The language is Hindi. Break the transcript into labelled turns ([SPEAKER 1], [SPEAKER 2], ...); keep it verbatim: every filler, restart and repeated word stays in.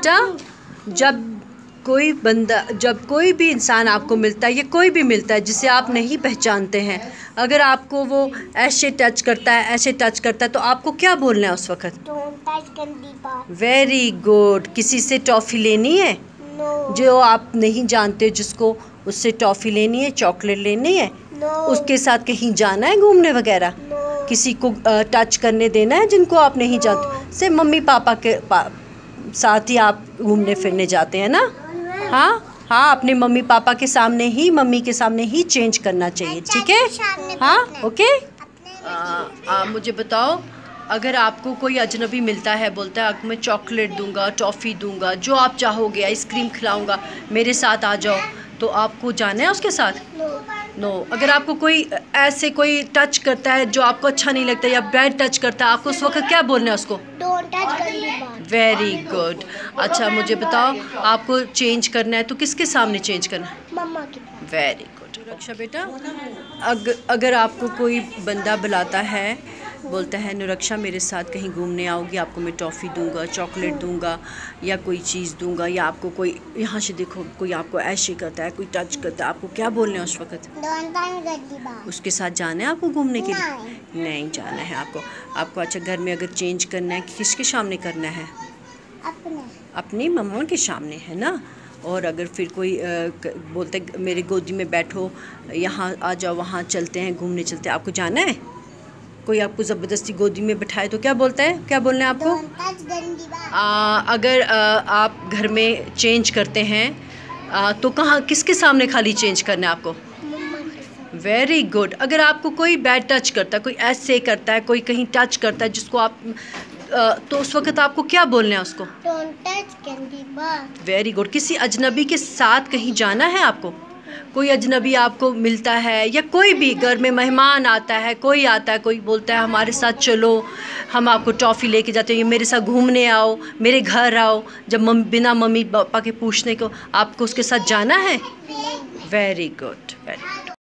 [SPEAKER 1] बेटा, जब कोई बंदा जब कोई भी इंसान आपको मिलता है या कोई भी मिलता है जिसे आप नहीं पहचानते हैं, अगर आपको वो ऐसे टच करता है ऐसे टच करता है तो आपको क्या बोलना है उस वक्त? Very good. किसी से टॉफ़ी लेनी है?
[SPEAKER 2] no.
[SPEAKER 1] जो आप नहीं जानते जिसको, उससे टॉफ़ी लेनी है, चॉकलेट लेनी है,
[SPEAKER 2] no.
[SPEAKER 1] उसके साथ कहीं जाना है घूमने वगैरह,
[SPEAKER 2] no.
[SPEAKER 1] किसी को टच करने देना है जिनको आप नहीं
[SPEAKER 2] no.
[SPEAKER 1] जानते, सिर्फ मम्मी पापा के पा, साथ ही आप घूमने फिरने जाते हैं ना? हाँ हाँ, अपने मम्मी पापा के सामने ही, मम्मी के सामने ही चेंज करना चाहिए, ठीक है? हाँ, ओके। आ, आ, मुझे बताओ, अगर आपको कोई अजनबी मिलता है, बोलता है आपको मैं चॉकलेट दूंगा, टॉफ़ी दूंगा, जो आप चाहोगे, आइसक्रीम खिलाऊंगा, मेरे साथ आ जाओ, तो आपको जाना है उसके साथ? No no. अगर आपको कोई ऐसे कोई टच करता है जो आपको अच्छा नहीं लगता या बैड टच करता है, आपको उस वक्त क्या बोलना है उसको?
[SPEAKER 2] Don't touch.
[SPEAKER 1] Very good. अच्छा मुझे बताओ, आपको चेंज करना है तो किसके सामने चेंज करना है?
[SPEAKER 2] मम्मा की।
[SPEAKER 1] Very good. अच्छा बेटा, अग, अगर आपको कोई बंदा बुलाता है, बोलता है नुरक्षा मेरे साथ कहीं घूमने आओगी, आपको मैं टॉफ़ी दूंगा, चॉकलेट दूंगा या कोई चीज़ दूंगा, या आपको कोई यहाँ से देखो कोई आपको ऐसे करता है, कोई टच करता है, आपको क्या बोलना है उस वक्त? उसके साथ जाना है आपको घूमने के लिए? नहीं, नहीं जाना है आपको। आपको अच्छा घर में अगर चेंज करना है, किसके सामने करना है?
[SPEAKER 2] अपने
[SPEAKER 1] अपनी मम्मा के सामने, है ना? और अगर फिर कोई आ, बोलते मेरे गोदी में बैठो, यहाँ आ जाओ, वहाँ चलते हैं, घूमने चलते हैं, आपको जाना है? कोई आपको ज़बरदस्ती गोदी में बैठाए तो क्या बोलता है, क्या बोलना है आपको? आ, अगर आ, आप घर में चेंज करते हैं आ, तो कहाँ, किसके सामने खाली चेंज करना है आपको? Very good. अगर आपको कोई बैड टच करता है, कोई ऐसे करता है, कोई कहीं टच करता है जिसको आप आ, तो उस वक्त आपको क्या बोलना है उसको? Very good. किसी अजनबी के साथ कहीं जाना है आपको? कोई अजनबी आपको मिलता है या कोई भी घर में मेहमान आता है, कोई आता है, कोई बोलता है हमारे साथ चलो, हम आपको टॉफ़ी लेके जाते हैं, मेरे साथ घूमने आओ, मेरे घर आओ, जब मम, बिना मम्मी पापा के पूछने को आपको उसके साथ जाना है? Very good, very good.